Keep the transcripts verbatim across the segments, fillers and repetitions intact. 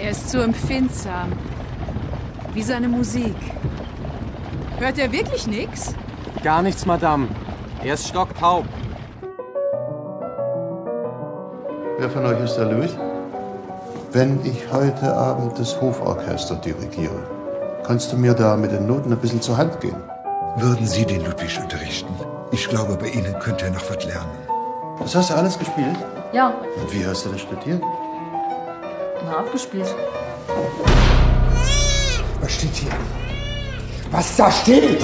Er ist zu empfindsam. Wie seine Musik. Hört er wirklich nichts? Gar nichts, Madame. Er ist stocktaub. Wer von euch ist der Louis? Wenn ich heute Abend das Hoforchester dirigiere, kannst du mir da mit den Noten ein bisschen zur Hand gehen? Würden Sie den Ludwig unterrichten? Ich glaube, bei Ihnen könnte er noch was lernen. Das hast du alles gespielt? Ja. Und wie hast du das studiert? Na, abgespielt. Was steht hier? Was da steht?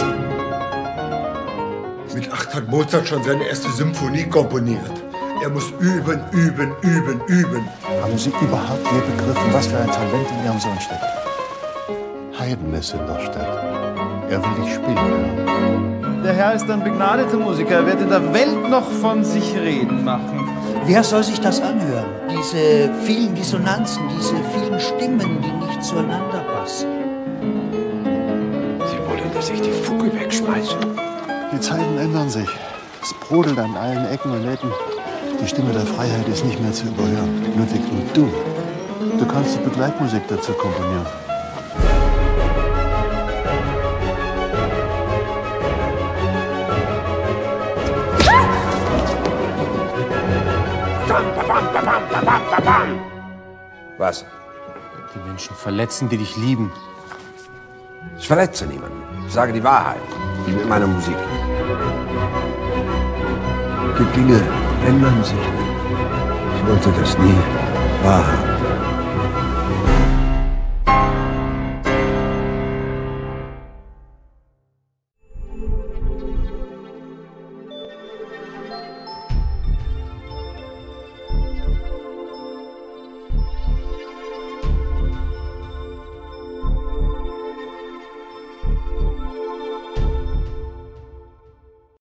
Mit acht hat Mozart schon seine erste Symphonie komponiert. Er muss üben, üben, üben, üben. Haben Sie überhaupt je begriffen, was für ein Talent in Ihrem Sohn steckt? Heiden ist in der Stadt. Er will dich spielen hören. Der Herr ist ein begnadeter Musiker. Er wird in der Welt noch von sich reden machen. Wer soll sich das anhören? Diese vielen Dissonanzen, diese vielen Stimmen, die nicht zueinander passen. Sie wollen, dass ich die Fuge wegschmeiße? Die Zeiten ändern sich. Es brodelt an allen Ecken und Ecken. Die Stimme der Freiheit ist nicht mehr zu überhören. Ludwig, und du? Du kannst die Begleitmusik dazu komponieren. Was? Die Menschen verletzen, die dich lieben. Ich verletze niemanden. Ich sage die Wahrheit. Wie mit meiner Musik. Die Dinge ändern sich. Ich wollte das nie wahrhaben.